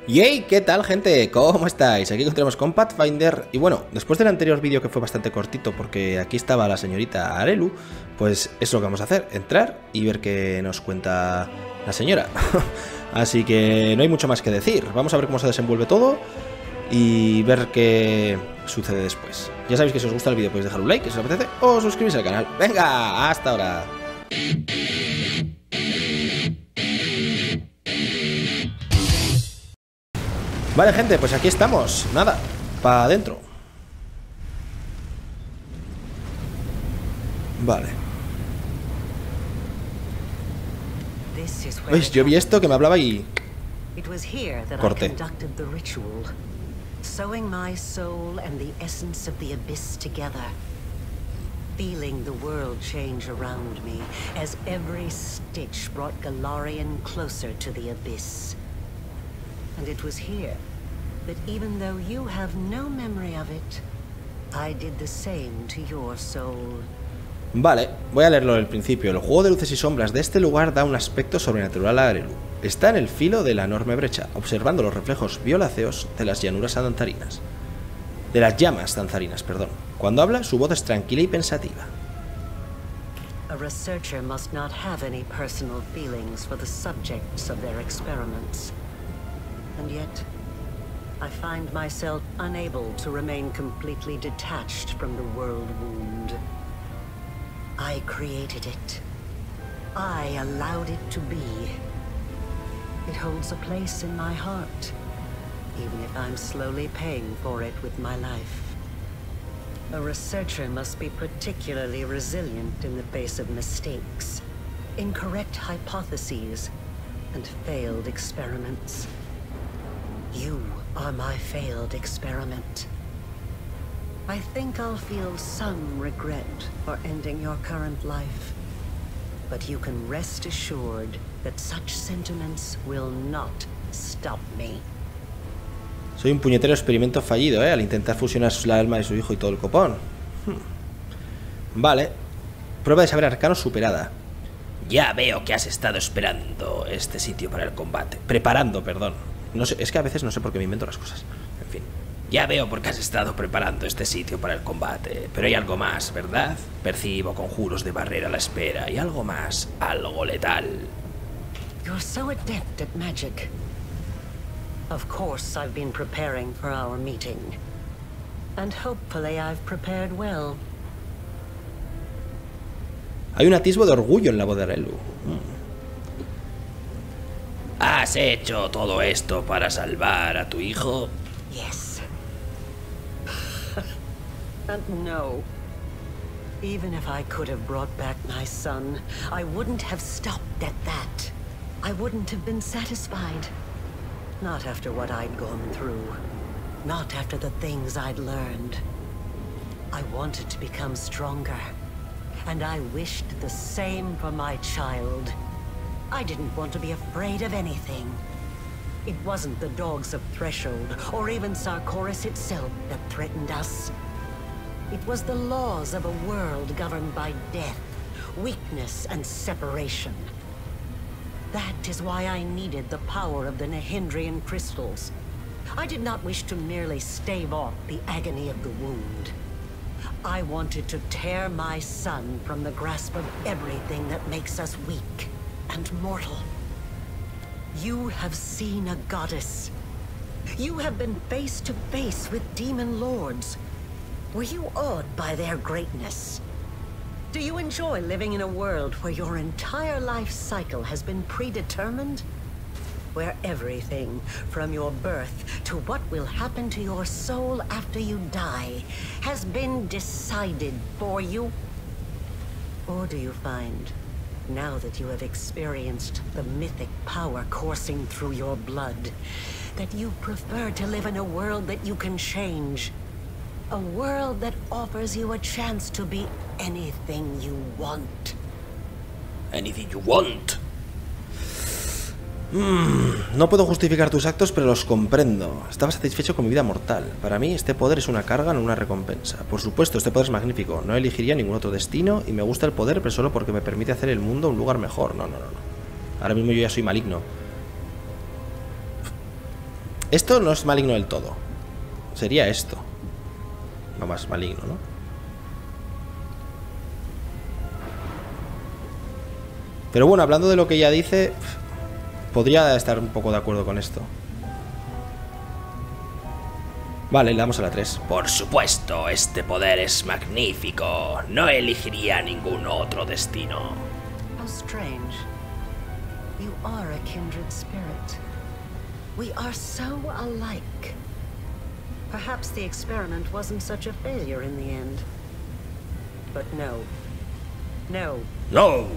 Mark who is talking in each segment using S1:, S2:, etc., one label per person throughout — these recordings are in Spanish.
S1: ¡Yey! ¿Qué tal, gente? ¿Cómo estáis? Aquí encontramos con Pathfinder. Y bueno, después del anterior vídeo que fue bastante cortito porque aquí estaba la señorita Arelu, pues eso es lo que vamos a hacer, entrar y ver qué nos cuenta la señora. Así que no hay mucho más que decir. Vamos a ver cómo se desenvuelve todo y ver qué sucede después. Ya sabéis que si os gusta el vídeo podéis dejar un like, si os apetece, o suscribís al canal. ¡Venga! ¡Hasta ahora! Vale, gente, pues aquí estamos. Nada, para adentro. Vale. ¿Veis? Yo vi esto que me hablaba y corté.
S2: Sewing my soul and the essence of the abyss together, feeling the world change around me as every stitch brought Galarian closer to the abyss. And it was here that even though you have no memory of it, I did the same to your soul.
S1: Vale, voy a leerlo del principio. El juego de luces y sombras de este lugar da un aspecto sobrenatural a Arelu. Está en el filo de la enorme brecha, observando los reflejos violáceos de las llanuras danzarinas. De las llamas danzarinas, perdón. Cuando habla, su voz es tranquila y pensativa.
S2: A researcher must not have any personal feelings for the subjects of their experiments. And yet, I find myself unable to remain completely detached from the world wound. I created it. I allowed it to be. It holds a place in my heart, even if I'm slowly paying for it with my life. A researcher must be particularly resilient in the face of mistakes, incorrect hypotheses, and failed experiments. You are my failed experiment. I think I'll feel some regret for ending your current life. But you can rest assured that such sentiments will not stop me.
S1: Soy un puñetero experimento fallido, al intentar fusionar la alma de su hijo y todo el copón. Vale. Prueba de saber arcano superada. Ya veo que has estado esperando este sitio para el combate. Preparando, perdón. No sé, es que a veces no sé por qué me invento las cosas. En fin. Ya veo por qué has estado preparando este sitio para el combate. Pero hay algo más, ¿verdad? Percibo conjuros de barrera a la espera y algo más, algo letal.
S2: You're so adept at magic. Of course I've been preparing for our meeting. And hopefully I've prepared well.
S1: Hay un atisbo de orgullo en la voz de Arelu. ¿Has hecho todo esto para salvar a tu hijo?
S2: Yes. And no. Even if I could have brought back my son, I wouldn't have stopped at that. I wouldn't have been satisfied. Not after what I'd gone through. Not after the things I'd learned. I wanted to become stronger. And I wished the same for my child. I didn't want to be afraid of anything. It wasn't the dogs of Threshold, or even Sarkoris itself, that threatened us. It was the laws of a world governed by death, weakness, and separation. That is why I needed the power of the Nehindrian crystals. I did not wish to merely stave off the agony of the wound. I wanted to tear my son from the grasp of everything that makes us weak and mortal. You have seen a goddess. You have been face to face with demon lords. Were you awed by their greatness? Do you enjoy living in a world where your entire life cycle has been predetermined? Where everything, from your birth to what will happen to your soul after you die, has been decided for you? Or do you find, now that you have experienced the mythic power coursing through your blood, that you prefer to live in a world that you can change? A world that offers you a chance to be anything you want.
S1: Anything you want. No puedo justificar tus actos, pero los comprendo. Estaba satisfecho con mi vida mortal. Para mí, este poder es una carga, no una recompensa. Por supuesto, este poder es magnífico. No elegiría ningún otro destino y me gusta el poder, pero solo porque me permite hacer el mundo un lugar mejor. No. Ahora mismo yo ya soy maligno. Esto no es maligno del todo. Sería esto. No más maligno, ¿no? Pero bueno, hablando de lo que ella dice, podría estar un poco de acuerdo con esto. Vale, le damos a la 3.
S3: Por supuesto, este poder es magnífico. No elegiría ningún otro destino.
S2: How strange. You are a kindred spirit. We are so alike. Perhaps the experiment wasn't such a failure in the end. But no. No.
S3: ¡No!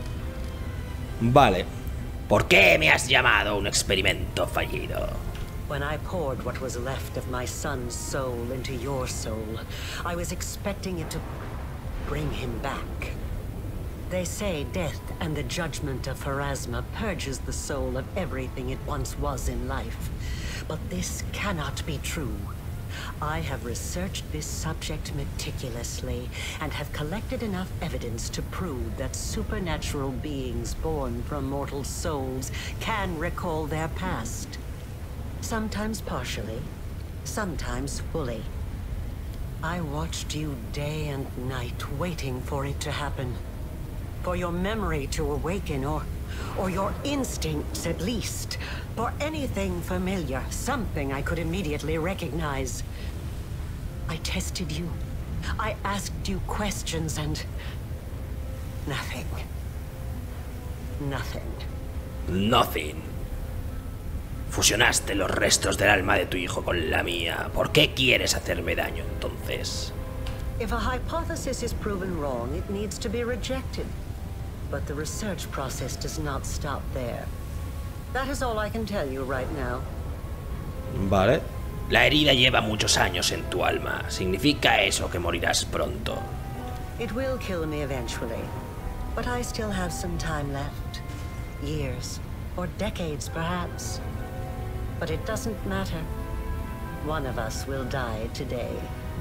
S1: Vale.
S3: ¿Por qué me has llamado un experimento fallido?
S2: When I poured what was left of my son's soul into your soul, I was expecting it to bring him back. They say death and the judgment of Pharasma purges the soul of everything it once was in life. But this cannot be true. I have researched this subject meticulously and have collected enough evidence to prove that supernatural beings born from mortal souls can recall their past. Sometimes partially, sometimes fully. I watched you day and night waiting for it to happen. For your memory to awaken, or your instincts at least. For anything familiar, something I could immediately recognize. I tested you. I asked you questions and... nothing. Nothing.
S3: Nothing. Fusionaste los restos del alma de tu hijo con la mía. ¿Por qué quieres hacerme daño entonces?
S2: If a hypothesis is proven wrong, it needs to be rejected. But the research process does not stop there. That is all I can tell you right now.
S1: Vale.
S3: La herida lleva muchos años en tu alma. ¿Significa eso que morirás pronto?
S2: It will kill me eventually. But I still have some time left. Years. Or decades, perhaps. But it doesn't matter. One of us will die today.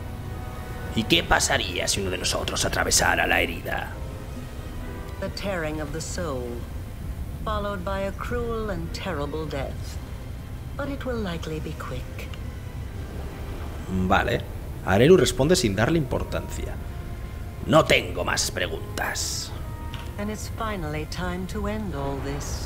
S3: ¿Y qué pasaría si uno de nosotros atravesara la herida?
S2: The tearing of the soul, followed by a cruel and terrible death. But it will likely be quick.
S1: Vale. Arelu responde sin darle importancia.
S3: No tengo más preguntas.
S2: And it's finally time to end all this.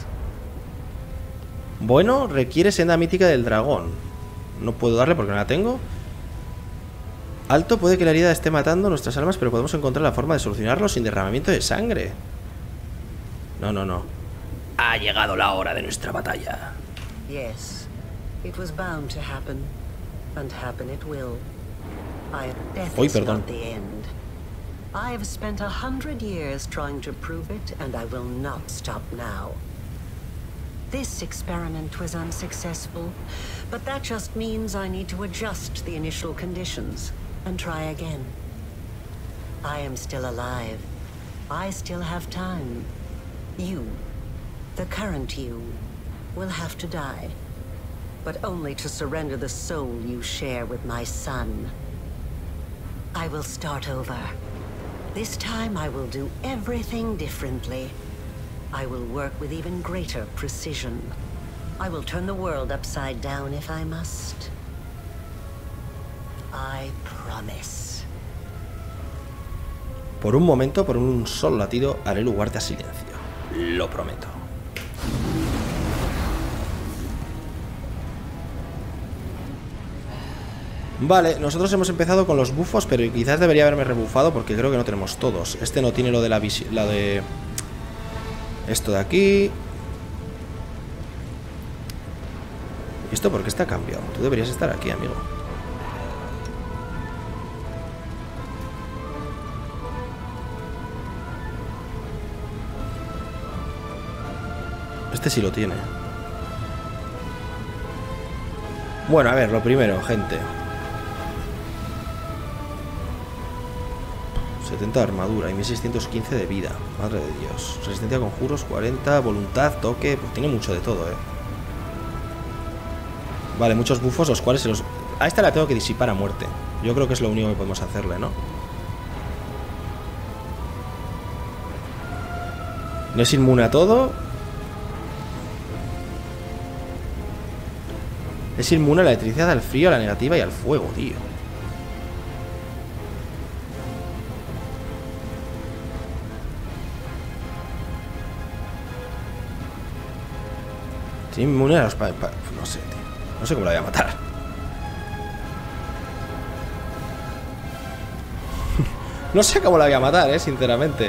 S1: Bueno, requiere senda mítica del dragón. No puedo darle porque no la tengo. Alto, puede que la herida esté matando nuestras almas, pero podemos encontrar la forma de solucionarlo sin derramamiento de sangre. No.
S3: Ha llegado la hora de nuestra batalla.
S2: Yes, it was bound to happen, and happen it will. Death is not the end. I have spent 100 years trying to prove it, and I will not stop now. This experiment was unsuccessful, but that just means I need to adjust the initial conditions and try again. I am still alive. I still have time. You, the current you, will have to die, but only to surrender the soul you share with my son. I will start over. This time I will do everything differently. I will work with even greater precision. I will turn the world upside down if I must. I promise.
S1: Por un momento, por un solo latido, Arelu guarda silencio.
S3: Lo prometo.
S1: Vale, nosotros hemos empezado con los bufos, pero quizás debería haberme rebufado porque creo que no tenemos todos. Este no tiene lo de la de... esto de aquí. ¿Y esto por qué está cambiado? Tú deberías estar aquí, amigo. Este sí lo tiene. Bueno, a ver, lo primero, gente. 70 de armadura y 1615 de vida. Madre de Dios. Resistencia a conjuros, 40. Voluntad, toque. Pues tiene mucho de todo, Vale, muchos bufos, los cuales se los... A esta la tengo que disipar a muerte. Yo creo que es lo único que podemos hacerle, ¿no? No es inmune a todo. Es inmune a la electricidad, al frío, a la negativa y al fuego, tío. Es inmune a los... no sé, tío. No sé cómo la voy a matar. No sé cómo la voy a matar, sinceramente.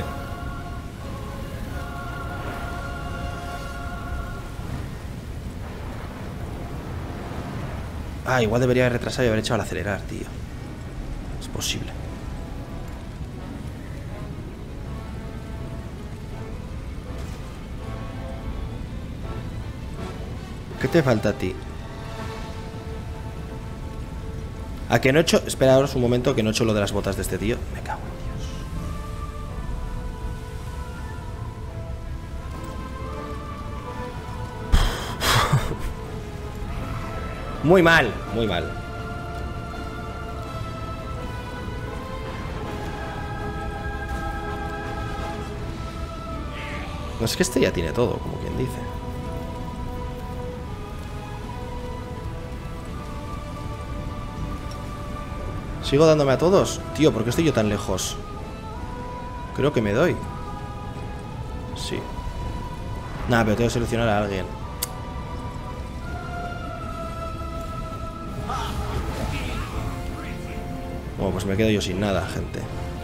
S1: Ah, igual debería haber retrasado y haber echado al acelerar, tío. Es posible. ¿Qué te falta a ti? ¿A que no he hecho? Espera ahora un momento, que no he hecho lo de las botas de este tío. Me cago en Dios. Muy mal, muy mal. No, es que este ya tiene todo, como quien dice. ¿Sigo dándome a todos? Tío, ¿por qué estoy yo tan lejos? Creo que me doy. Sí. Nada, pero tengo que seleccionar a alguien. Bueno, pues me quedo yo sin nada, gente.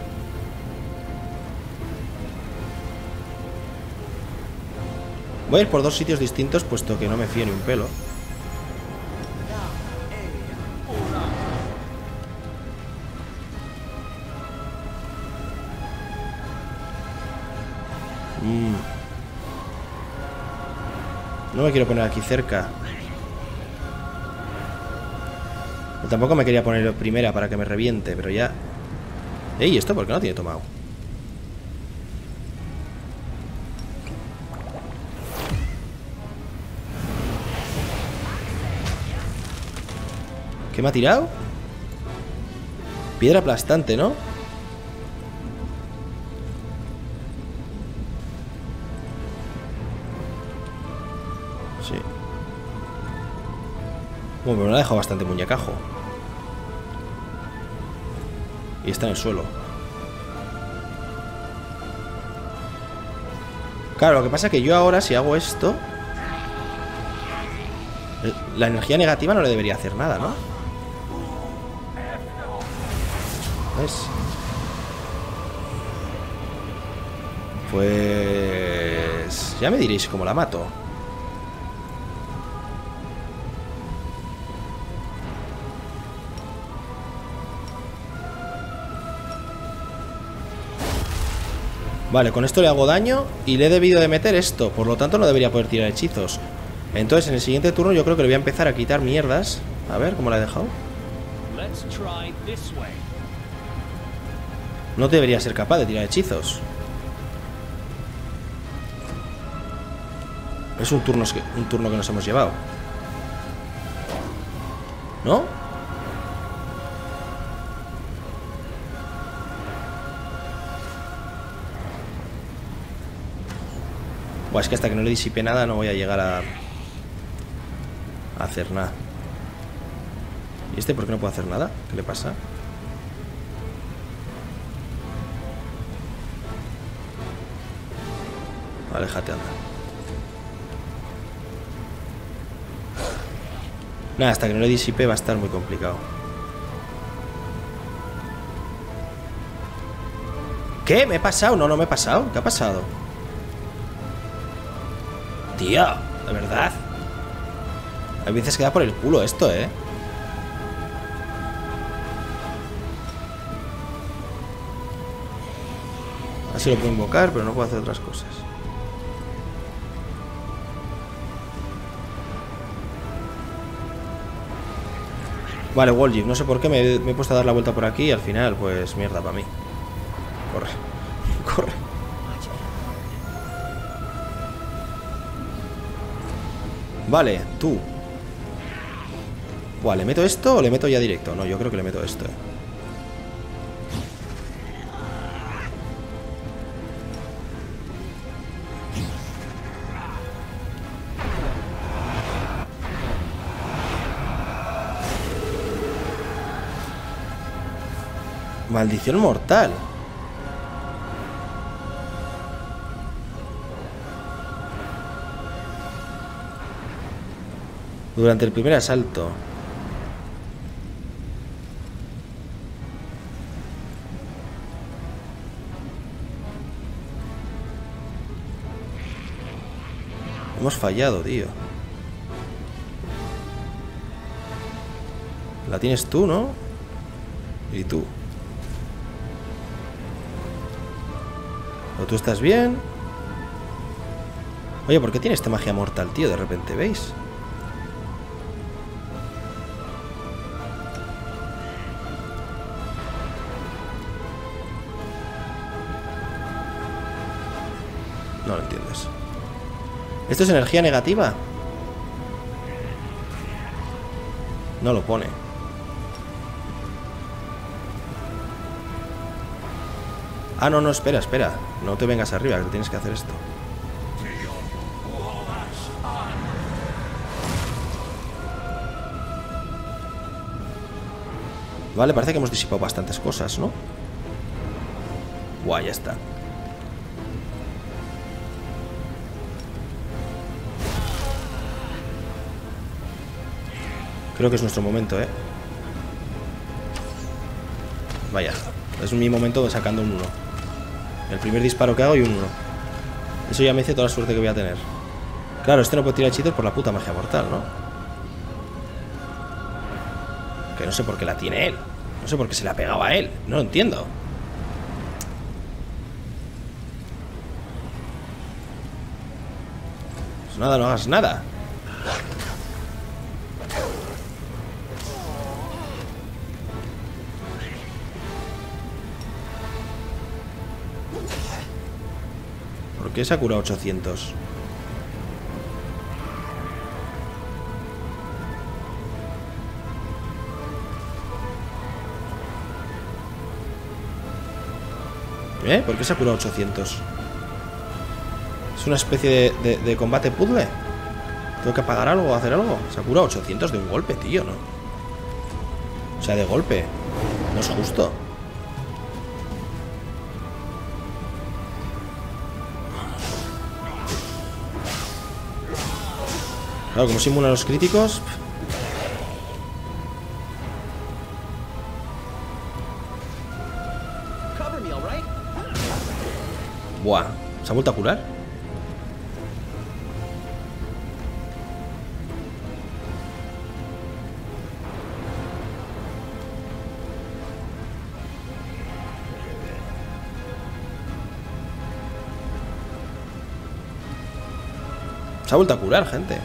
S1: Voy a ir por dos sitios distintos, puesto que no me fío ni un pelo. No me quiero poner aquí cerca. Tampoco me quería poner primera para que me reviente, pero ya... Ey, ¿esto por qué no tiene tomado? ¿Qué me ha tirado? Piedra aplastante, ¿no? Sí. Bueno, pero me lo ha dejado bastante muñecajo. Y está en el suelo. Claro, lo que pasa es que yo ahora, si hago esto, la energía negativa no le debería hacer nada, ¿no? ¿Ves? Pues... ya me diréis cómo la mato. Vale, con esto le hago daño y le he debido de meter esto. Por lo tanto no debería poder tirar hechizos. Entonces en el siguiente turno yo creo que le voy a empezar a quitar mierdas. A ver, ¿cómo la he dejado? No debería ser capaz de tirar hechizos. Es un turno que nos hemos llevado, ¿no? Buah, es que hasta que no le disipe nada no voy a llegar a hacer nada. ¿Y este por qué no puedo hacer nada? ¿Qué le pasa? Aléjate, anda. Nada, hasta que no le disipe va a estar muy complicado. ¿Qué? ¿Me he pasado? No, no me he pasado. ¿Qué ha pasado? Tío, de verdad. Hay veces que da por el culo esto, ¿eh? Así lo puedo invocar, pero no puedo hacer otras cosas. Vale, Walljif, no sé por qué me he puesto a dar la vuelta por aquí y al final, pues mierda para mí. Corre, corre. Vale, tú. Buah, ¿le meto esto o le meto ya directo? No, yo creo que le meto esto, Maldición mortal. Durante el primer asalto. Hemos fallado, tío. La tienes tú, ¿no? Y tú. ¿O tú estás bien? Oye, ¿por qué tiene esta magia mortal, tío? De repente, ¿veis? No lo entiendes. ¿Esto es energía negativa? No lo pone. Ah, no, no, espera, espera. No te vengas arriba, que tienes que hacer esto. Vale, parece que hemos disipado bastantes cosas, ¿no? Guay, ya está. Creo que es nuestro momento, ¿eh? Vaya, es mi momento sacando un 1. El primer disparo que hago y un 1. Eso ya me dice toda la suerte que voy a tener. Claro, este no puede tirar hechizos por la puta magia mortal, ¿no? Que no sé por qué la tiene él. No sé por qué se la pegaba a él. No lo entiendo. Pues nada, no hagas nada. ¿Por qué se ha curado 800? ¿Por qué se ha curado 800? ¿Es una especie de combate puzzle? ¿Tengo que apagar algo o hacer algo? Se ha curado 800 de un golpe, tío, ¿no? O sea, de golpe. No es justo. Claro, como se inmunan los críticos. Buah, ¿se ha vuelto a curar? Se ha vuelto a curar, gente.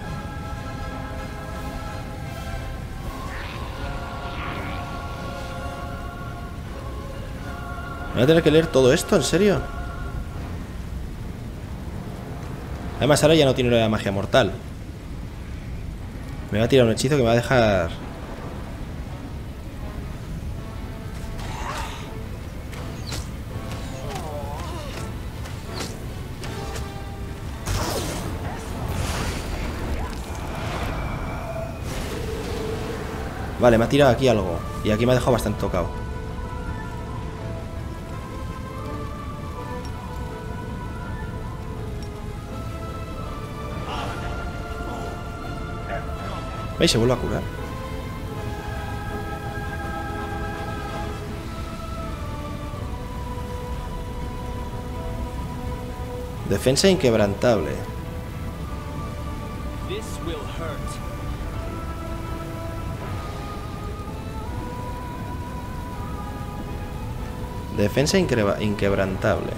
S1: ¿Voy a tener que leer todo esto? ¿En serio? Además ahora ya no tiene la magia mortal. Me va a tirar un hechizo que me va a dejar... Vale, me ha tirado aquí algo. Y aquí me ha dejado bastante tocado. ¿Veis? Se vuelve a curar. Defensa inquebrantable. Defensa inquebrantable.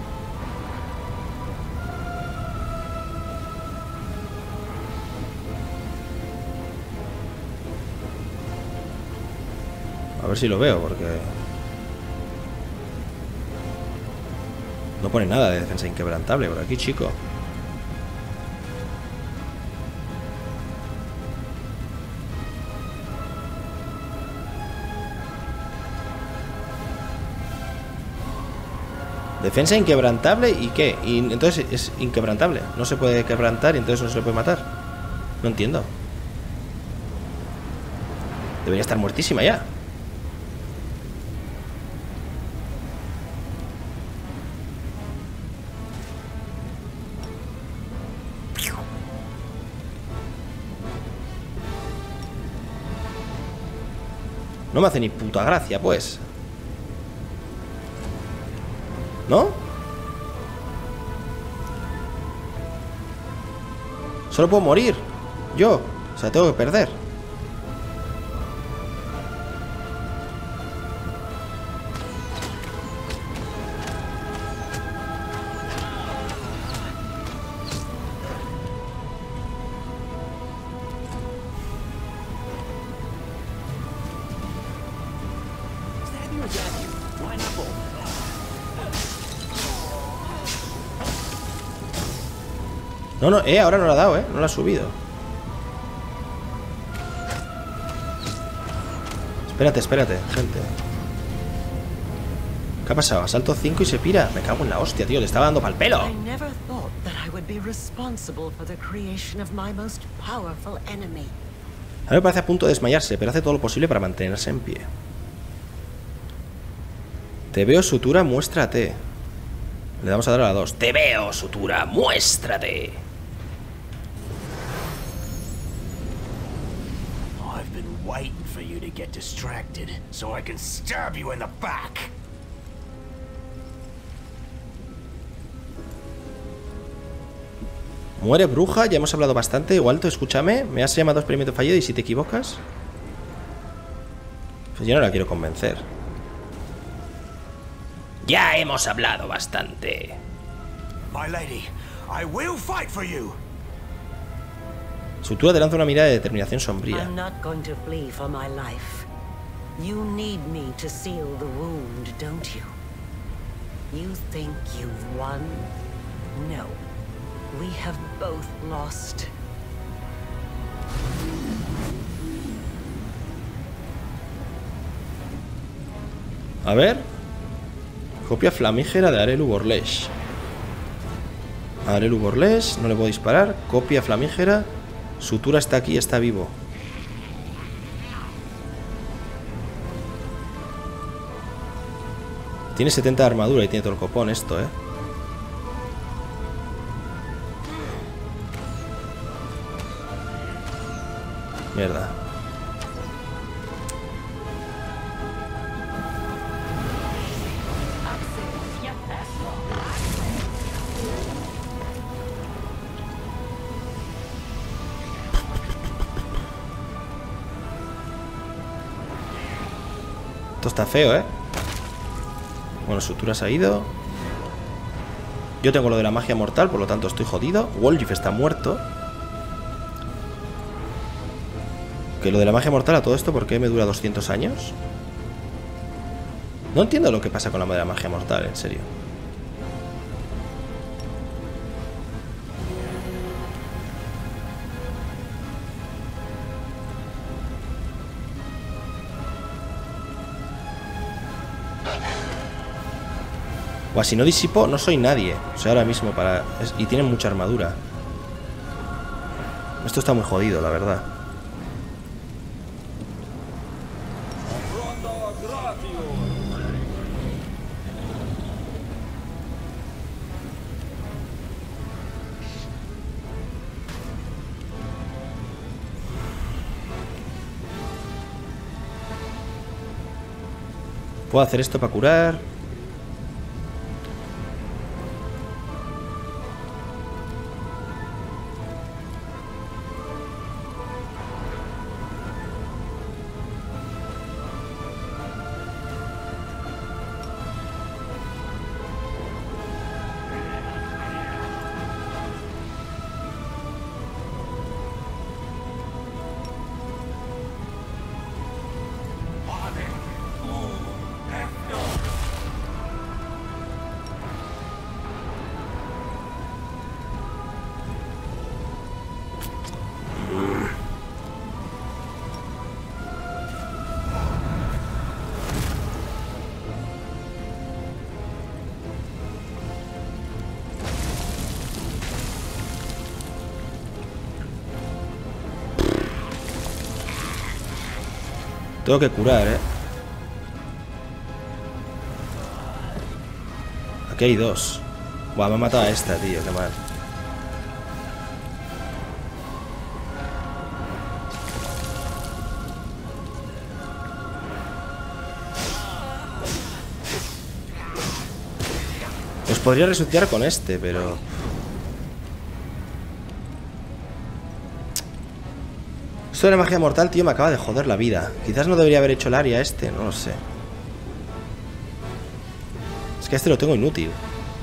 S1: A ver si lo veo, porque... no pone nada de defensa inquebrantable por aquí, chico. Defensa inquebrantable y qué? Y entonces es inquebrantable. No se puede quebrantar y entonces no se le puede matar. No entiendo. Debería estar muertísima ya. No me hace ni puta gracia, pues. ¿No? Solo puedo morir. Yo. O sea, tengo que perder. No, no, ahora no la ha dado, no la ha subido. Espérate, gente. ¿Qué ha pasado? Asalto 5 y se pira. Me cago en la hostia, tío, le estaba dando pa'l pelo.
S2: I never thought that I would be responsible for the creation of my most powerful enemy.
S1: A mí me parece a punto de desmayarse, pero hace todo lo posible para mantenerse en pie. Te veo, sutura, muéstrate. Le damos a dar a la 2.
S3: Te veo, sutura, muéstrate.
S4: I've been waiting for you to get distracted so I can stab you in the back.
S1: Muere bruja, ya hemos hablado bastante. Walto, escúchame, me has llamado experimento fallido y si te equivocas, pues yo no la quiero convencer.
S3: Ya hemos hablado bastante.
S4: My lady, I will fight for you.
S1: Sutura te lanza una mirada de determinación sombría.
S2: I'm not going to flee for my life. You need me to seal the wound, don't you? You think you've won? No. We have both lost.
S1: A ver. Copia flamígera de Arelu Borlesh. Arelu Borlesh, no le puedo disparar. Copia flamígera. Sutura está aquí, está vivo. Tiene 70 de armadura y tiene todo el copón esto, Mierda. Esto está feo, Bueno, sutura se ha ido. Yo tengo lo de la magia mortal, por lo tanto estoy jodido. Wolf está muerto. Que lo de la magia mortal a todo esto, ¿por qué me dura 200 años? No entiendo lo que pasa con la madre de la magia mortal, en serio. O si no disipo, no soy nadie. O sea, ahora mismo para... Y tienen mucha armadura. Esto está muy jodido, la verdad. Puedo hacer esto para curar. Tengo que curar, Aquí hay dos. Buah, me ha matado a esta, tío, qué mal. Los podría resucitar con este, pero... Esto de la magia mortal, tío, me acaba de joder la vida. Quizás no debería haber hecho el área este, no lo sé. Es que este lo tengo inútil.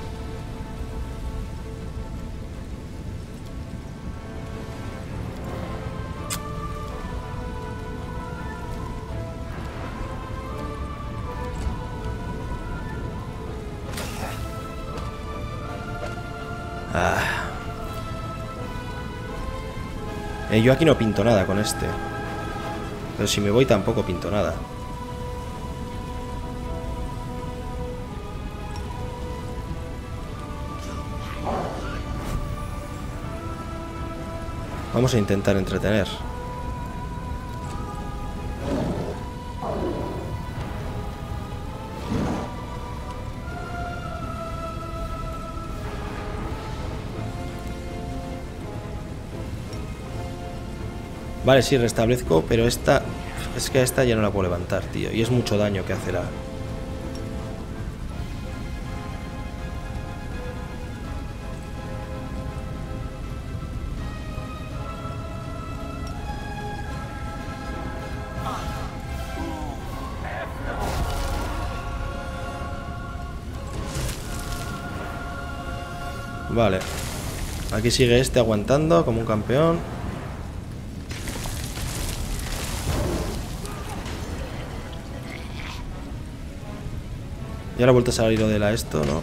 S1: Yo aquí no pinto nada con este. Pero si me voy tampoco pinto nada. Vamos a intentar entretener. Vale, sí, restablezco, pero esta... Es que a esta ya no la puedo levantar, tío. Y es mucho daño que hace la... Vale. Aquí sigue este aguantando como un campeón. Y ahora vuelta a salir lo de la esto, ¿no?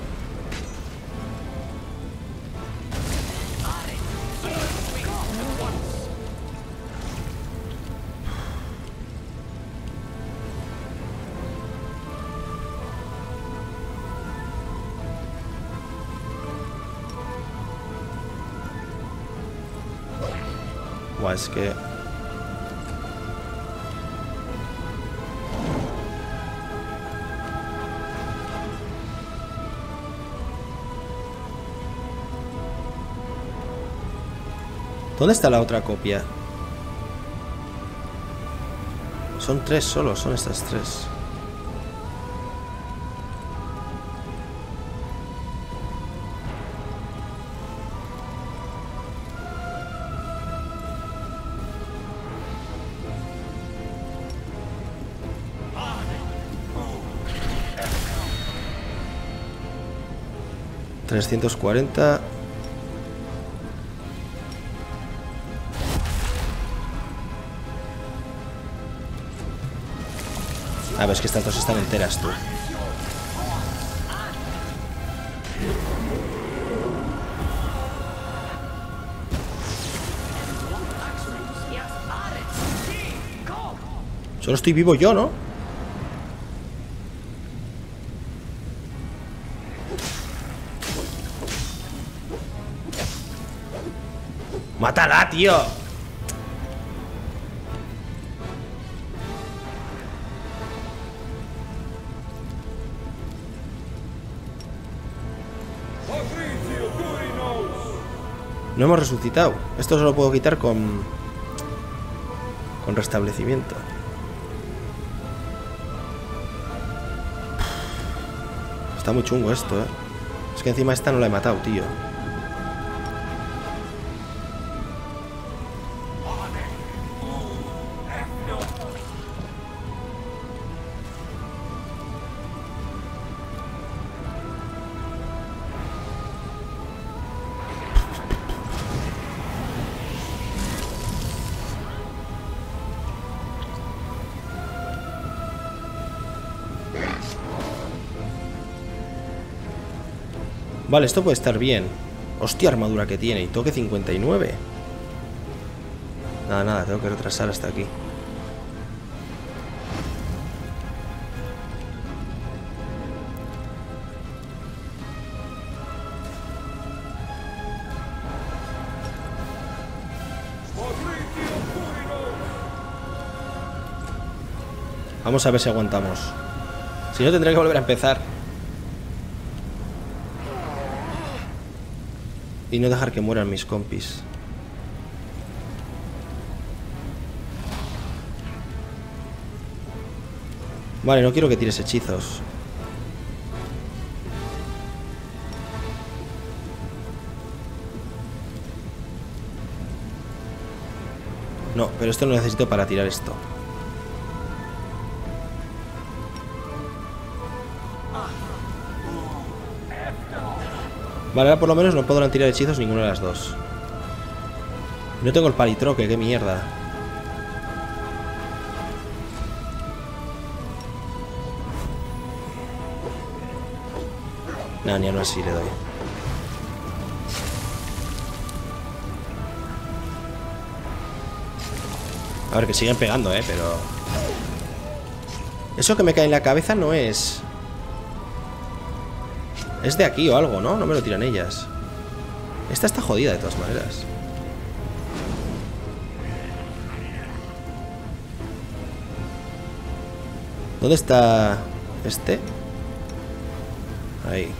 S1: Buah, es que... ¿Dónde está la otra copia? Son 3 solo, son estas 3. $340. A ver, es que estas dos están enteras, tú. Solo estoy vivo yo, ¿no? ¡Mátala, tío! No hemos resucitado. Esto solo puedo quitar con restablecimiento. Está muy chungo esto, ¿eh? Es que encima esta no la he matado, tío. Vale, esto puede estar bien. Hostia, armadura que tiene. Y toque 59. Nada, nada, tengo que retrasar hasta aquí. Vamos a ver si aguantamos. Si no, tendré que volver a empezar. Y no dejar que mueran mis compis. Vale, no quiero que tires hechizos. No, pero esto lo necesito para tirar esto. Vale, ahora por lo menos no podrán tirar hechizos ninguna de las dos. No tengo el palitroque, qué mierda. Nah, ni aún así le doy. A ver, que siguen pegando, pero... Eso que me cae en la cabeza no es... Es de aquí o algo, ¿no? No me lo tiran ellas. Esta está jodida de todas maneras. ¿Dónde está este? Ahí.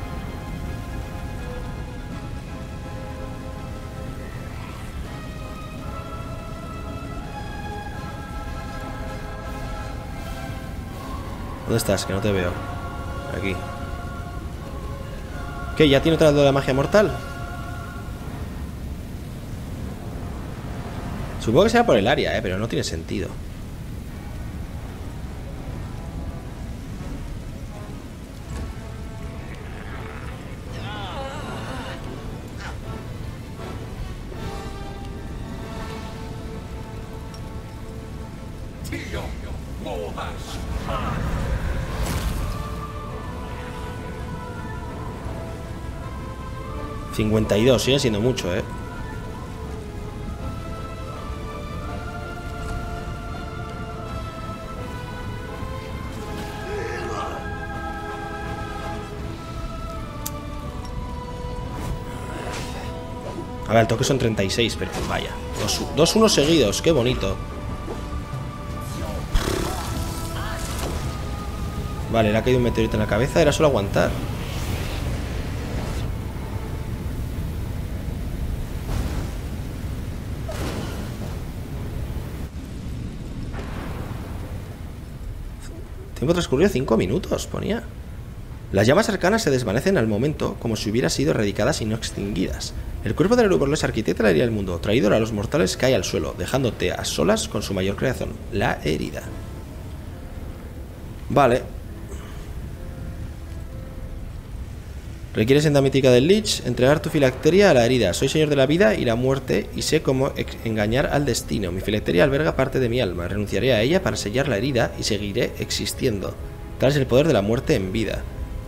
S1: ¿Dónde estás? Que no te veo. Aquí. ¿Qué? ¿Ya tiene otra de la magia mortal? Supongo que será por el área, pero no tiene sentido. $52, sigue siendo mucho, A ver, el toque son 36, pero vaya. 2-1 seguidos, qué bonito. Vale, le ha caído un meteorito en la cabeza, era solo aguantar. Tiempo transcurrido 5 minutos, ponía. Las llamas arcanas se desvanecen al momento, como si hubieran sido erradicadas y no extinguidas. El cuerpo del Eruborles arquitecta de la herida del mundo, traidor a los mortales, cae al suelo, dejándote a solas con su mayor creación, la herida. Vale. Requiere senda mítica del Lich, entregar tu filacteria a la herida. Soy señor de la vida y la muerte y sé cómo engañar al destino. Mi filacteria alberga parte de mi alma. Renunciaré a ella para sellar la herida y seguiré existiendo. Tal es el poder de la muerte en vida.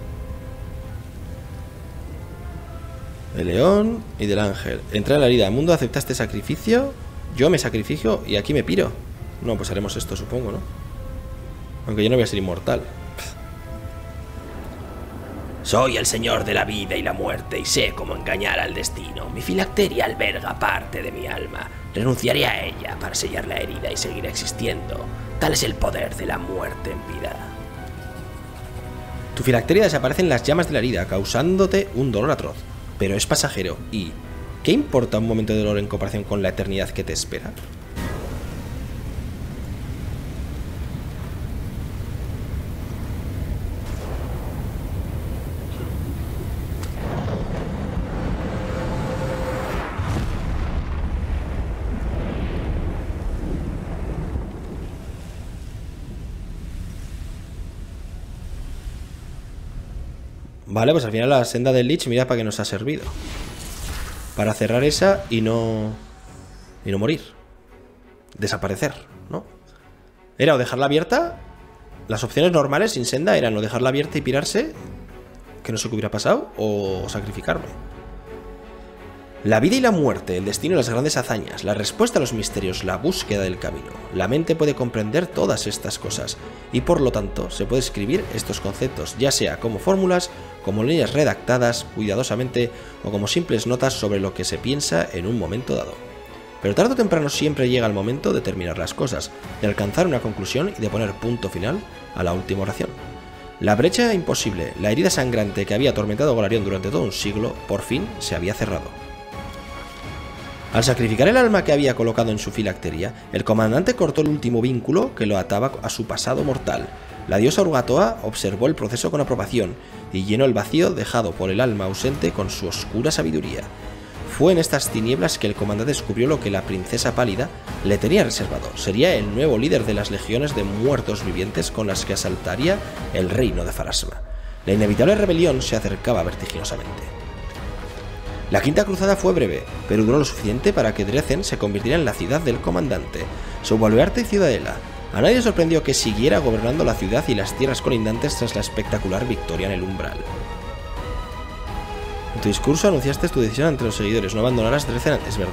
S1: El león y del ángel. Entrar a la herida. Mundo, ¿acepta este sacrificio? Yo me sacrificio y aquí me piro. No, pues haremos esto, supongo, ¿no? Aunque yo no voy a ser inmortal.
S3: Soy el señor de la vida y la muerte y sé cómo engañar al destino. Mi filacteria alberga parte de mi alma. Renunciaré a ella para sellar la herida y seguir existiendo. Tal es el poder de la muerte en vida.
S1: Tu filacteria desaparece en las llamas de la herida, causándote un dolor atroz. Pero es pasajero y... ¿qué importa un momento de dolor en comparación con la eternidad que te espera? Vale, pues al final la senda del Lich, mira para qué nos ha servido. Para cerrar esa y no morir. Desaparecer, ¿no? Era o dejarla abierta. Las opciones normales sin senda eran o dejarla abierta y pirarse, que no sé qué hubiera pasado, o sacrificarme. La vida y la muerte, el destino y las grandes hazañas, la respuesta a los misterios, la búsqueda del camino. La mente puede comprender todas estas cosas y por lo tanto se puede escribir estos conceptos, ya sea como fórmulas, como líneas redactadas cuidadosamente o como simples notas sobre lo que se piensa en un momento dado. Pero tarde o temprano siempre llega el momento de terminar las cosas, de alcanzar una conclusión y de poner punto final a la última oración. La brecha imposible, la herida sangrante que había atormentado a Golarion durante todo un siglo, por fin se había cerrado. Al sacrificar el alma que había colocado en su filacteria, el comandante cortó el último vínculo que lo ataba a su pasado mortal. La diosa Urgatoa observó el proceso con aprobación y llenó el vacío dejado por el alma ausente con su oscura sabiduría. fue en estas tinieblas que el comandante descubrió lo que la princesa pálida le tenía reservado. Sería el nuevo líder de las legiones de muertos vivientes con las que asaltaría el reino de Pharasma. La inevitable rebelión se acercaba vertiginosamente. La quinta cruzada fue breve, pero duró lo suficiente para que Drecen se convirtiera en la ciudad del comandante, su baluarte y ciudadela. A nadie sorprendió que siguiera gobernando la ciudad y las tierras colindantes tras la espectacular victoria en el umbral. En tu discurso anunciaste tu decisión ante los seguidores, no abandonarás Drecen, es verdad.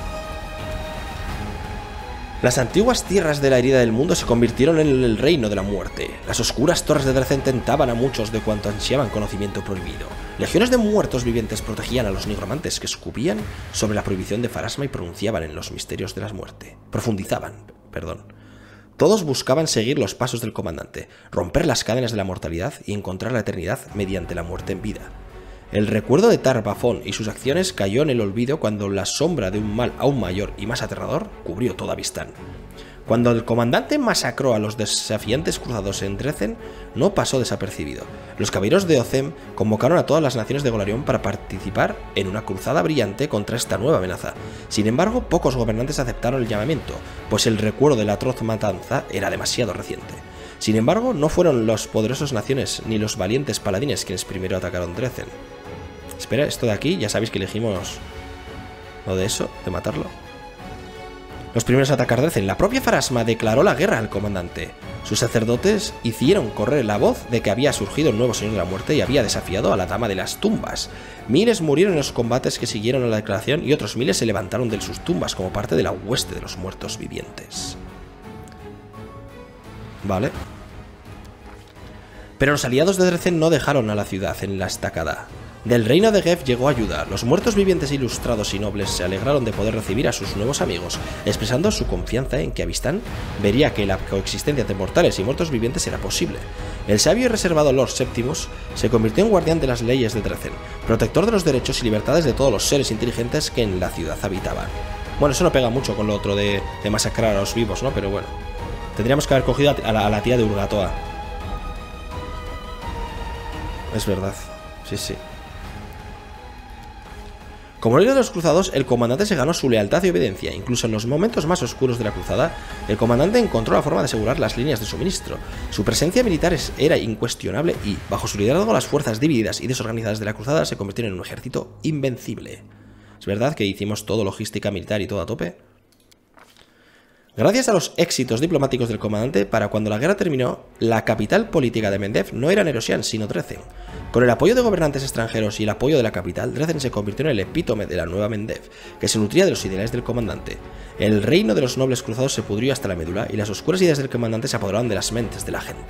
S1: Las antiguas tierras de la herida del mundo se convirtieron en el reino de la muerte. Las oscuras torres de Drecen tentaban a muchos de cuanto ansiaban conocimiento prohibido. Legiones de muertos vivientes protegían a los nigromantes que escupían sobre la prohibición de Pharasma y pronunciaban en los misterios de la muerte. Profundizaban. Todos buscaban seguir los pasos del comandante, romper las cadenas de la mortalidad y encontrar la eternidad mediante la muerte en vida. El recuerdo de Tar-Baphon y sus acciones cayó en el olvido cuando la sombra de un mal aún mayor y más aterrador cubrió toda Vistán. Cuando el comandante masacró a los desafiantes cruzados en Drecen, no pasó desapercibido. Los caballeros de Ozem convocaron a todas las naciones de Golarion para participar en una cruzada brillante contra esta nueva amenaza. Sin embargo, pocos gobernantes aceptaron el llamamiento, pues el recuerdo de la atroz matanza era demasiado reciente. Sin embargo, no fueron las poderosas naciones ni los valientes paladines quienes primero atacaron Drecen. Espera, esto de aquí, ya sabéis que elegimos lo de eso, de matarlo. Los primeros a atacar Drecen, la propia Pharasma declaró la guerra al comandante. Sus sacerdotes hicieron correr la voz de que había surgido un nuevo señor de la muerte y había desafiado a la dama de las tumbas. Miles murieron en los combates que siguieron a la declaración y otros miles se levantaron de sus tumbas como parte de la hueste de los muertos vivientes. Vale. Pero los aliados de Drecen no dejaron a la ciudad en la estacada. Del reino de Gef llegó ayuda. Los muertos vivientes ilustrados y nobles se alegraron de poder recibir a sus nuevos amigos, expresando su confianza en que Avistán vería que la coexistencia entre mortales y muertos vivientes era posible. El sabio y reservado Lord Septimus se convirtió en guardián de las leyes de Drecen, protector de los derechos y libertades de todos los seres inteligentes que en la ciudad habitaban. Bueno, eso no pega mucho con lo otro de masacrar a los vivos, ¿no? Pero bueno, tendríamos que haber cogido a la tía de Urgatoa. Es verdad, sí. Como líder de los cruzados, el comandante se ganó su lealtad y obediencia. Incluso en los momentos más oscuros de la cruzada, el comandante encontró la forma de asegurar las líneas de suministro. Su presencia militar era incuestionable y, bajo su liderazgo, las fuerzas divididas y desorganizadas de la cruzada se convirtieron en un ejército invencible. ¿Es verdad que hicimos todo logística militar y todo a tope? Gracias a los éxitos diplomáticos del comandante, para cuando la guerra terminó, la capital política de Mendef no era Nerosian, sino Drecen. Con el apoyo de gobernantes extranjeros y el apoyo de la capital, Drecen se convirtió en el epítome de la nueva Mendef, que se nutría de los ideales del comandante. El reino de los nobles cruzados se pudrió hasta la médula y las oscuras ideas del comandante se apoderaron de las mentes de la gente.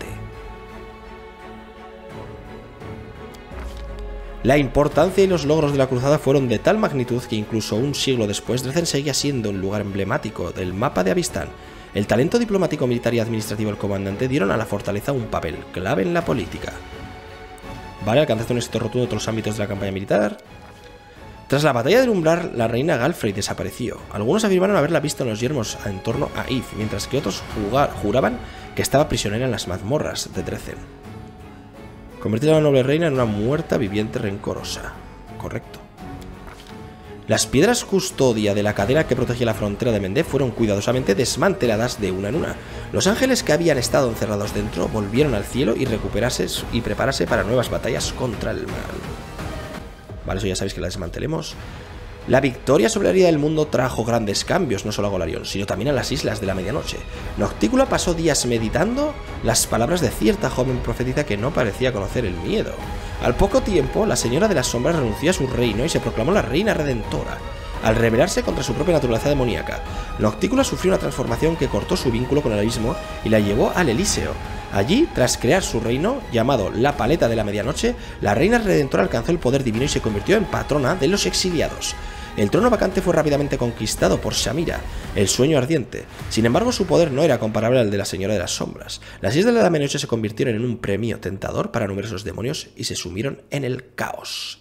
S1: La importancia y los logros de la cruzada fueron de tal magnitud que incluso un siglo después Drecen seguía siendo un lugar emblemático del mapa de Avistán. El talento diplomático, militar y administrativo del comandante dieron a la fortaleza un papel clave en la política. Vale, alcanzaste un éxito rotundo en todos los ámbitos de la campaña militar. Tras la batalla del umbral, la reina Galfrey desapareció. Algunos afirmaron haberla visto en los yermos en torno a Eve, mientras que otros juraban que estaba prisionera en las mazmorras de Drecen. Convertida a la noble reina en una muerta viviente rencorosa. Correcto. Las piedras custodia de la cadena que protegía la frontera de Mendef fueron cuidadosamente desmanteladas de una en una. Los ángeles que habían estado encerrados dentro volvieron al cielo y prepararse para nuevas batallas contra el mal. Vale, eso ya sabéis que la desmantelemos. La victoria sobre la herida del mundo trajo grandes cambios, no solo a Golarion, sino también a las Islas de la Medianoche. Noctícula pasó días meditando las palabras de cierta joven profetisa que no parecía conocer el miedo. Al poco tiempo, la Señora de las Sombras renunció a su reino y se proclamó la Reina Redentora, al rebelarse contra su propia naturaleza demoníaca. Noctícula sufrió una transformación que cortó su vínculo con el abismo y la llevó al Elíseo. Allí, tras crear su reino, llamado la Paleta de la Medianoche, la Reina Redentora alcanzó el poder divino y se convirtió en patrona de los exiliados. El trono vacante fue rápidamente conquistado por Shamira, el sueño ardiente. Sin embargo, su poder no era comparable al de la Señora de las Sombras. Las Islas de la Medianoche se convirtieron en un premio tentador para numerosos demonios y se sumieron en el caos.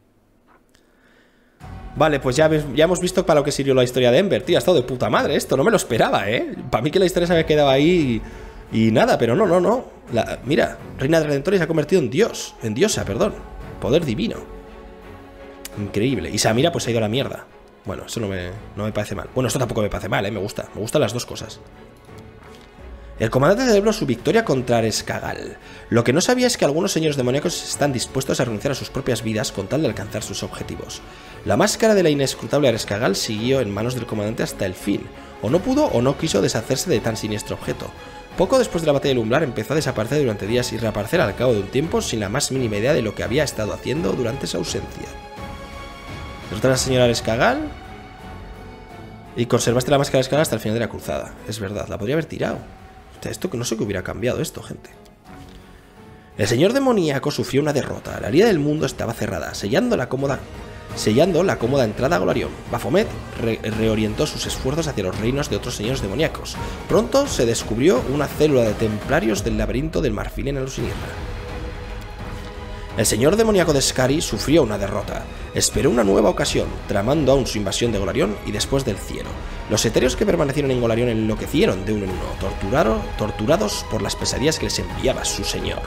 S1: Vale, pues ya hemos visto para lo que sirvió la historia de Ember, tío. Ha estado de puta madre esto, no me lo esperaba, Para mí que la historia se había quedado ahí y nada, pero no. Mira, Reina Redentora se ha convertido en diosa, perdón. Poder divino. Increíble. Y Samira pues se ha ido a la mierda. Bueno, eso no me parece mal. Bueno, esto tampoco me parece mal, me gusta. Me gustan las dos cosas. El comandante celebró su victoria contra Arescagal. Lo que no sabía es que algunos señores demoníacos están dispuestos a renunciar a sus propias vidas con tal de alcanzar sus objetivos. La máscara de la inescrutable Arescagal siguió en manos del comandante hasta el fin. O no pudo o no quiso deshacerse de tan siniestro objeto. Poco después de la batalla del Umbral empezó a desaparecer durante días y reaparecer al cabo de un tiempo sin la más mínima idea de lo que había estado haciendo durante su ausencia. Derrotar a la señora Arescagal y conservaste la máscara de Arescagal hasta el final de la cruzada. Es verdad, la podría haber tirado. Esto que no sé qué hubiera cambiado esto, gente. El señor demoníaco sufrió una derrota. La herida del mundo estaba cerrada, sellando la cómoda entrada a Golarion. Baphomet reorientó sus esfuerzos hacia los reinos de otros señores demoníacos. Pronto se descubrió una célula de templarios del laberinto del marfil en Alusinirra. El señor demoníaco de Skari sufrió una derrota. Esperó una nueva ocasión, tramando aún su invasión de Golarion y después del cielo. Los etéreos que permanecieron en Golarion enloquecieron de uno en uno, torturados por las pesadillas que les enviaba su señor.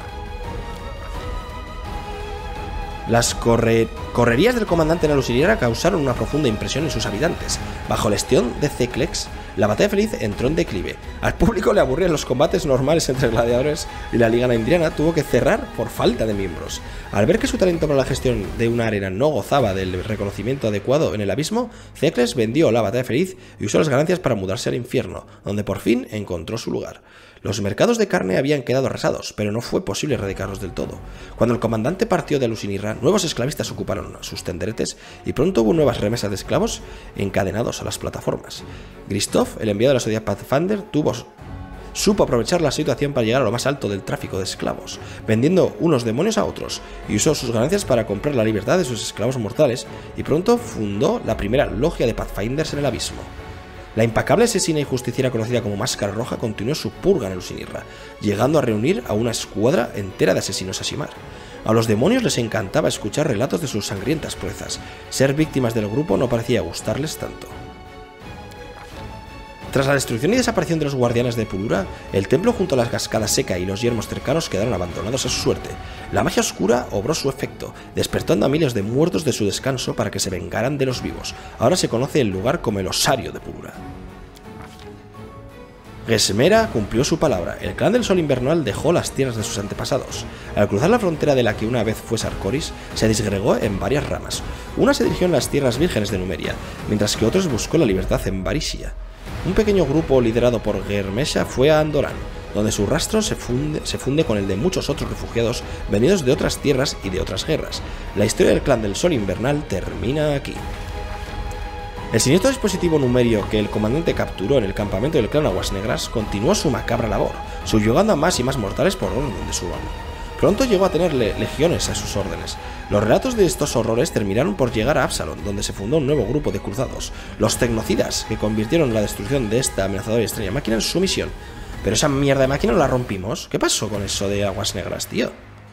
S1: Las correrías del comandante en Alusinirra causaron una profunda impresión en sus habitantes. Bajo la gestión de Ceclex, la batalla feliz entró en declive. Al público le aburrían los combates normales entre gladiadores y la Liga Naindriana tuvo que cerrar por falta de miembros. Al ver que su talento para la gestión de una arena no gozaba del reconocimiento adecuado en el abismo, Ceclex vendió la batalla feliz y usó las ganancias para mudarse al infierno, donde por fin encontró su lugar. Los mercados de carne habían quedado arrasados, pero no fue posible erradicarlos del todo. Cuando el comandante partió de Alusinirra, nuevos esclavistas ocuparon sus tenderetes y pronto hubo nuevas remesas de esclavos encadenados a las plataformas. Christoph, el enviado de la sociedad Pathfinder, supo aprovechar la situación para llegar a lo más alto del tráfico de esclavos, vendiendo unos demonios a otros, y usó sus ganancias para comprar la libertad de sus esclavos mortales, y pronto fundó la primera logia de Pathfinders en el abismo. La impecable asesina y justiciera conocida como Máscara Roja continuó su purga en Alusinirra, llegando a reunir a una escuadra entera de asesinos Ashimar. A los demonios les encantaba escuchar relatos de sus sangrientas proezas. Ser víctimas del grupo no parecía gustarles tanto. Tras la destrucción y desaparición de los guardianes de Pulura, el templo junto a la cascada seca y los yermos cercanos quedaron abandonados a su suerte. La magia oscura obró su efecto, despertando a miles de muertos de su descanso para que se vengaran de los vivos. Ahora se conoce el lugar como el Osario de Pulura. Gesmera cumplió su palabra. El clan del Sol Invernal dejó las tierras de sus antepasados. Al cruzar la frontera de la que una vez fue Sarkoris, se disgregó en varias ramas. Una se dirigió en las tierras vírgenes de Numeria, mientras que otros buscó la libertad en Varisia. Un pequeño grupo liderado por Germesha fue a Andoran, donde su rastro se funde con el de muchos otros refugiados venidos de otras tierras y de otras guerras. La historia del clan del Sol Invernal termina aquí. El siniestro dispositivo numerio que el comandante capturó en el campamento del clan Aguas Negras continuó su macabra labor, subyugando a más y más mortales por orden de su amo. Pronto llegó a tener legiones a sus órdenes. Los relatos de estos horrores terminaron por llegar a Absalom, donde se fundó un nuevo grupo de cruzados, los Tecnocidas, que convirtieron la destrucción de esta amenazadora y extraña máquina en su misión. Pero esa mierda de máquina no la rompimos. ¿Qué pasó con eso de Aguas Negras, tío?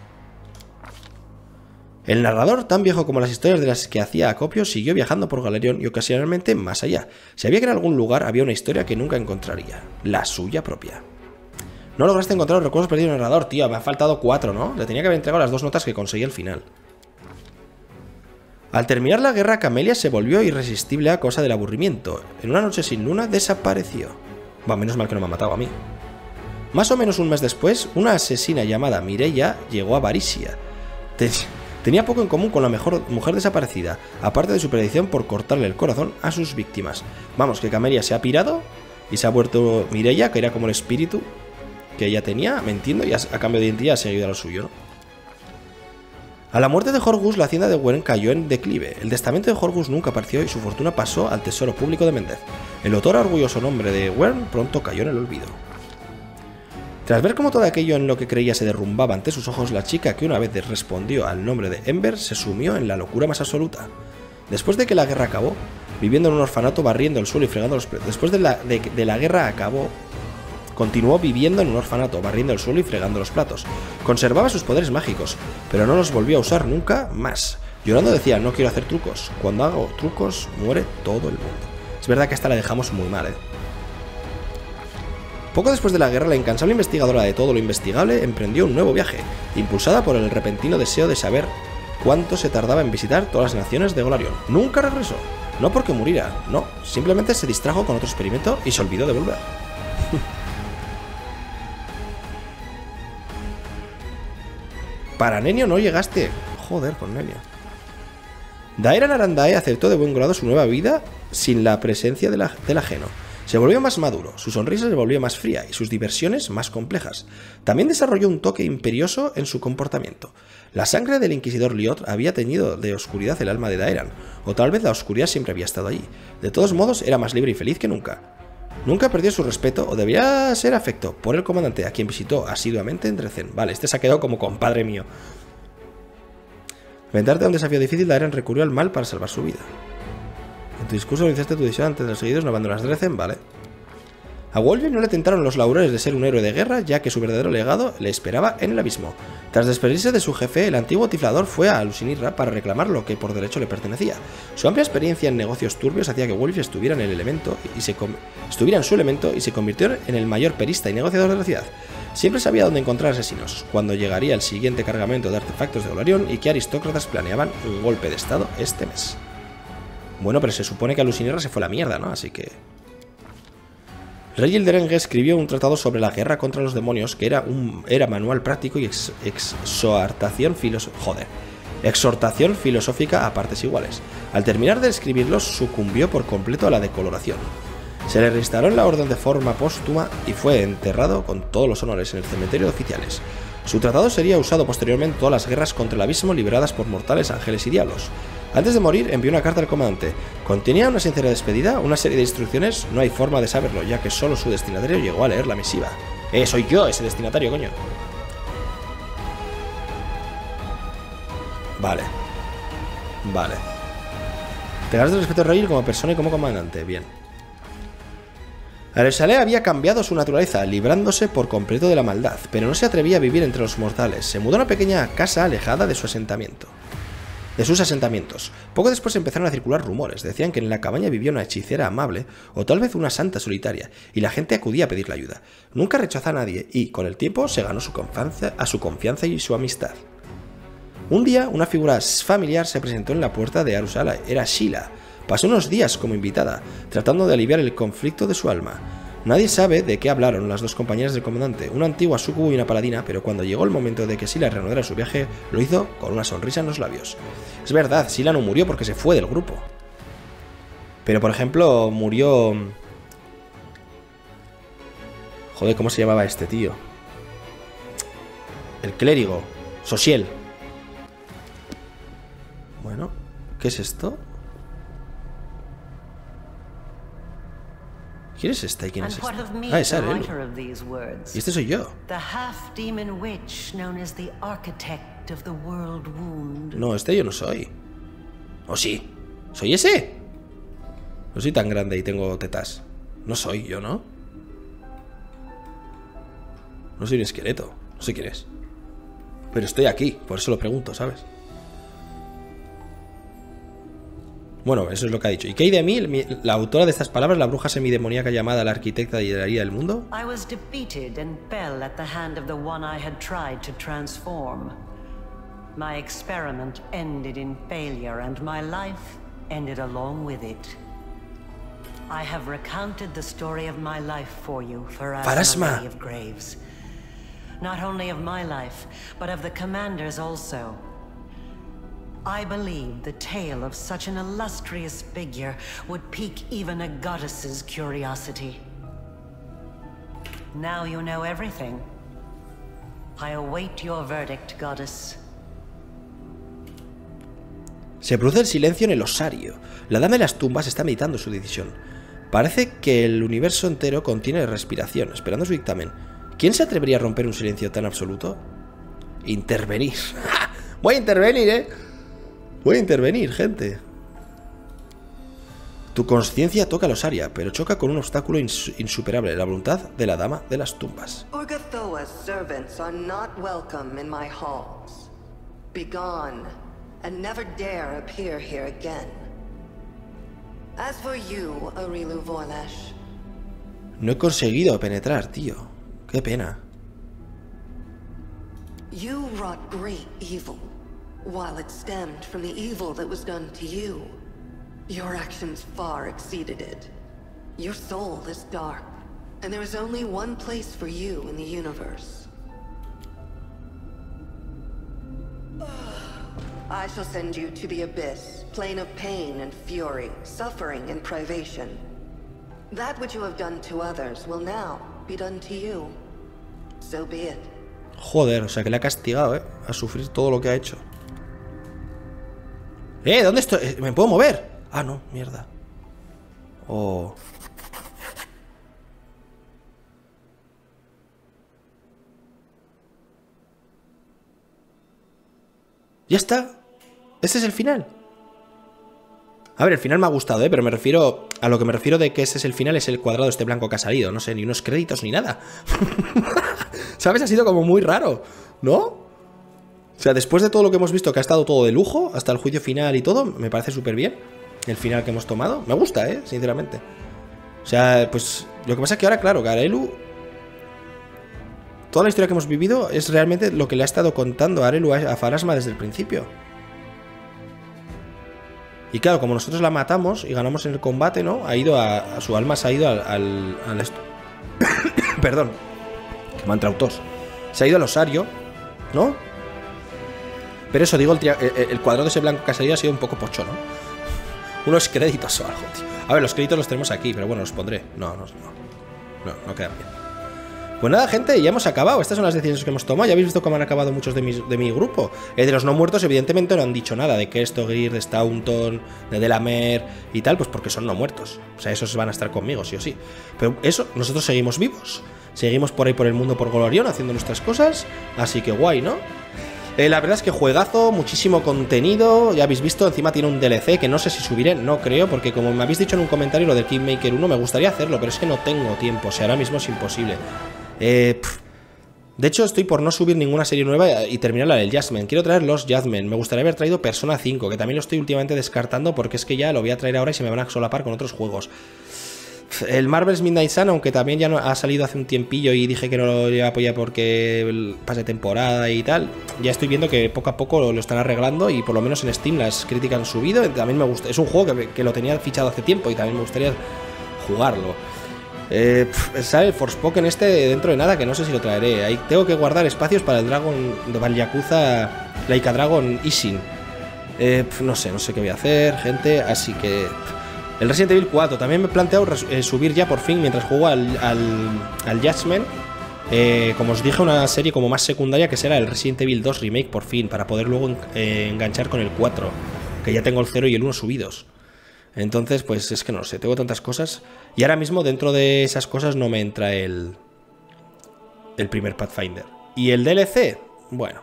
S1: El narrador, tan viejo como las historias de las que hacía acopio, siguió viajando por Golarion y ocasionalmente más allá. Sabía que en algún lugar había una historia que nunca encontraría, la suya propia. No lograste encontrar los recuerdos perdidos del narrador, tío. Me han faltado 4, ¿no? Le tenía que haber entregado las 2 notas que conseguí al final. Al terminar la guerra, Camelia se volvió irresistible a causa del aburrimiento. En una noche sin luna desapareció. Bueno, menos mal que no me ha matado a mí. Más o menos un mes después, una asesina llamada Mireia llegó a Varisia. Tenía poco en común con la mujer desaparecida, aparte de su predicción por cortarle el corazón a sus víctimas. Vamos, que Camelia se ha pirado y se ha vuelto Mireia, que era como el espíritu que ella tenía, me entiendo, y a cambio de identidad se ha ido a lo suyo, ¿no? A la muerte de Horgus, la hacienda de Wern cayó en declive. El testamento de Horgus nunca apareció y su fortuna pasó al tesoro público de Mendez. El autor orgulloso nombre de Wern pronto cayó en el olvido. Tras ver cómo todo aquello en lo que creía se derrumbaba ante sus ojos, la chica que una vez respondió al nombre de Ember se sumió en la locura más absoluta. Después de que la guerra acabó, viviendo en un orfanato barriendo el suelo y fregando los platos. Después de la guerra acabó, continuó viviendo en un orfanato, barriendo el suelo y fregando los platos. Conservaba sus poderes mágicos, pero no los volvió a usar nunca más. Llorando decía, no quiero hacer trucos. Cuando hago trucos, muere todo el mundo. Es verdad que esta la dejamos muy mal, ¿eh? Poco después de la guerra, la incansable investigadora de todo lo investigable emprendió un nuevo viaje, impulsada por el repentino deseo de saber cuánto se tardaba en visitar todas las naciones de Golarion. Nunca regresó. No porque muriera, no. Simplemente se distrajo con otro experimento y se olvidó de volver. Para Nenio no llegaste. Joder, con Nenio. Dairan Arandae aceptó de buen grado su nueva vida sin la presencia del ajeno. Se volvió más maduro, su sonrisa se volvió más fría y sus diversiones más complejas. También desarrolló un toque imperioso en su comportamiento. La sangre del inquisidor Liot había teñido de oscuridad el alma de Dairan, o tal vez la oscuridad siempre había estado allí. De todos modos, era más libre y feliz que nunca. Nunca perdió su respeto, o debería ser afecto, por el comandante, a quien visitó asiduamente en Drecen. Vale, este se ha quedado como compadre mío. Enfrentarte a un desafío difícil, Dairan recurrió al mal para salvar su vida. En tu discurso iniciaste tu decisión antes de los seguidos, no abandonas Drecen, vale. A Wolverine no le tentaron los laureles de ser un héroe de guerra, ya que su verdadero legado le esperaba en el abismo. Tras despedirse de su jefe, el antiguo tiflador fue a Lucinirra para reclamar lo que por derecho le pertenecía. Su amplia experiencia en negocios turbios hacía que Wolverine estuviera en su elemento y se convirtió en el mayor perista y negociador de la ciudad. Siempre sabía dónde encontrar asesinos, cuándo llegaría el siguiente cargamento de artefactos de Golarion y qué aristócratas planeaban un golpe de estado este mes. Bueno, pero se supone que a Lucinirra se fue a la mierda, ¿no? Así que... Regil Derenge escribió un tratado sobre la guerra contra los demonios que era manual práctico y exhortación filosófica a partes iguales. Al terminar de escribirlos, sucumbió por completo a la decoloración. Se le reinstaló en la orden de forma póstuma y fue enterrado con todos los honores en el cementerio de oficiales. Su tratado sería usado posteriormente en todas las guerras contra el abismo libradas por mortales, ángeles y diablos. Antes de morir, envió una carta al comandante. ¿Contenía una sincera despedida? ¿Una serie de instrucciones? No hay forma de saberlo, ya que solo su destinatario llegó a leer la misiva. Soy yo ese destinatario, coño. Vale. Vale. Te ganas el respeto a Regil como persona y como comandante. Bien. Aresale había cambiado su naturaleza, librándose por completo de la maldad, pero no se atrevía a vivir entre los mortales. Se mudó a una pequeña casa alejada de sus asentamientos. Poco después empezaron a circular rumores. Decían que en la cabaña vivía una hechicera amable, o tal vez una santa solitaria, y la gente acudía a pedirle ayuda. Nunca rechazó a nadie, y con el tiempo se ganó su confianza y su amistad. Un día, una figura familiar se presentó en la puerta de Arusala. Era Sheila. Pasó unos días como invitada, tratando de aliviar el conflicto de su alma. Nadie sabe de qué hablaron las dos compañeras del comandante, una antigua sucubo y una paladina, pero cuando llegó el momento de que Sheila reanudara su viaje, lo hizo con una sonrisa en los labios. Es verdad, Sheila no murió porque se fue del grupo. Pero, por ejemplo, murió... Joder, ¿cómo se llamaba este tío? El clérigo. Sosiel. Bueno, ¿qué es esto? ¿Quién es esta y quién es esta? Ah, es Arelu. Y este soy yo. No, este yo no soy. ¿O sí? ¿Soy ese? No soy tan grande y tengo tetas. No soy yo, ¿no? No soy un esqueleto. No sé quién es. Pero estoy aquí, por eso lo pregunto, ¿sabes? Bueno, eso es lo que ha dicho. ¿Y qué hay de mí, la autora de estas palabras, la bruja semidemoníaca llamada la arquitecta de la herida del mundo?
S2: I was defeated and fell at the hand of the one I had tried to transform. My experiment ended in failure and my life ended along with it. I have recounted the story of my life for you, Pharasma of Graves. Not only of my life, but of the commander's also. I believed the tale of such an illustrious figure would pique even a goddess's curiosity. Now you know everything. I await your verdict, goddess.
S1: Se produce el silencio en el osario. La dama de las tumbas está meditando su decisión. Parece que el universo entero contiene respiración, esperando su dictamen. ¿Quién se atrevería a romper un silencio tan absoluto? Intervenir. Voy a intervenir, Voy a intervenir, gente. Tu conciencia toca el osaria, pero choca con un obstáculo insuperable, la voluntad de la dama de las tumbas.
S5: Urgathoa's servants are not welcome in my halls. Begone, and never dare appear here again. As for you, Arilu Vorlash.
S1: No he conseguido penetrar, tío. Qué pena.
S5: You wrought great evil. while it stemmed from the evil that was done to you, your actions far exceeded it. Your soul is dark, and there is only one place for you in the universe. I shall send you to the Abyss, plane of pain and fury, suffering and privation. That which you have done to others will now be done to you. So be it.
S1: Joder, o sea que le ha castigado, a sufrir todo lo que ha hecho. ¿Dónde estoy? ¿Me puedo mover? Ah, no, mierda. Oh. Ya está. Este es el final. A ver, el final me ha gustado, pero me refiero... A lo que me refiero de que ese es el final es el cuadrado este blanco que ha salido. No sé, ni unos créditos ni nada. ¿Sabes? Ha sido como muy raro, ¿no? O sea, después de todo lo que hemos visto, que ha estado todo de lujo, hasta el juicio final y todo, me parece súper bien el final que hemos tomado. Me gusta, sinceramente. O sea, pues... Lo que pasa es que ahora, claro, que Arelu... Toda la historia que hemos vivido es realmente lo que le ha estado contando Arelu a Pharasma desde el principio. Y claro, como nosotros la matamos y ganamos en el combate, ¿no? Ha ido a su alma se ha ido al perdón, que me ha entrado tos. Se ha ido al osario, ¿no? Pero eso, digo, el cuadrado ese blanco que ha salido ha sido un poco pocho, ¿no? Unos créditos o algo, tío. A ver, los créditos los tenemos aquí, pero bueno, los pondré. No quedan bien. Pues nada, gente, ya hemos acabado. Estas son las decisiones que hemos tomado. Ya habéis visto cómo han acabado muchos de mi grupo. De los no muertos, evidentemente, no han dicho nada. De Kestogir, de Staunton, de Delamere y tal, pues porque son no muertos. O sea, esos van a estar conmigo, sí o sí. Pero eso, nosotros seguimos vivos. Seguimos por ahí por el mundo, por Golarion, haciendo nuestras cosas. Así que guay, ¿no? La verdad es que juegazo, muchísimo contenido. Ya habéis visto, encima tiene un DLC que no sé si subiré, no creo, porque como me habéis dicho en un comentario lo del Kingmaker 1, me gustaría hacerlo, pero es que no tengo tiempo. O sea, ahora mismo es imposible. De hecho, estoy por no subir ninguna serie nueva y terminar la del Jasmine. Quiero traer los Jasmine. Me gustaría haber traído Persona 5, que también lo estoy últimamente descartando porque es que ya lo voy a traer ahora y se me van a solapar con otros juegos. El Marvel's Midnight Sun, aunque también ya no ha salido hace un tiempillo y dije que no lo iba a apoyar porque el pase de temporada y tal, ya estoy viendo que poco a poco lo están arreglando y por lo menos en Steam las críticas han subido. También me gusta. Es un juego que lo tenía fichado hace tiempo y también me gustaría jugarlo. Sale el Forspoken este dentro de nada, que no sé si lo traeré. Ahí tengo que guardar espacios para el Dragon de Yakuza Laika Dragon Ishin. No sé qué voy a hacer, gente. Así que el Resident Evil 4 también me he planteado subir ya por fin mientras juego al Judgment. Como os dije, una serie como más secundaria que será el Resident Evil 2 Remake por fin, para poder luego enganchar con el 4, que ya tengo el 0 y el 1 subidos. Entonces, pues es que no lo sé, tengo tantas cosas. Y ahora mismo dentro de esas cosas no me entra el primer Pathfinder. Y el DLC, bueno,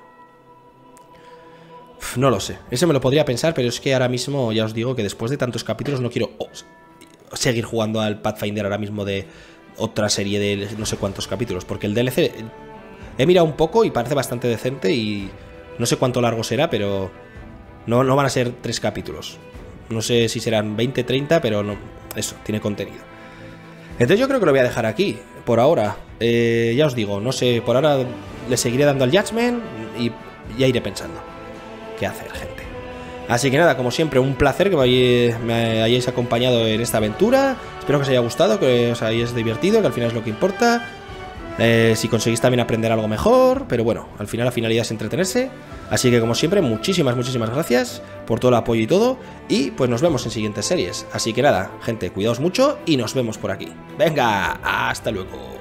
S1: no lo sé. Ese me lo podría pensar, pero es que ahora mismo ya os digo que después de tantos capítulos no quiero seguir jugando al Pathfinder ahora mismo de otra serie de no sé cuántos capítulos. Porque el DLC he mirado un poco y parece bastante decente y no sé cuánto largo será, pero no van a ser 3 capítulos. No sé si serán 20, 30, pero no, eso, tiene contenido. Entonces yo creo que lo voy a dejar aquí, por ahora. Ya os digo, no sé, por ahora le seguiré dando al Judgment y ya iré pensando qué hacer, gente. Así que nada, como siempre, un placer que me hayáis acompañado en esta aventura. Espero que os haya gustado, que os hayáis divertido, que al final es lo que importa. Si conseguís también aprender algo mejor, pero bueno, al final la finalidad es entretenerse. Así que como siempre, muchísimas gracias por todo el apoyo y todo. Y pues nos vemos en siguientes series. Así que nada, gente, cuidaos mucho y nos vemos por aquí. Venga, hasta luego.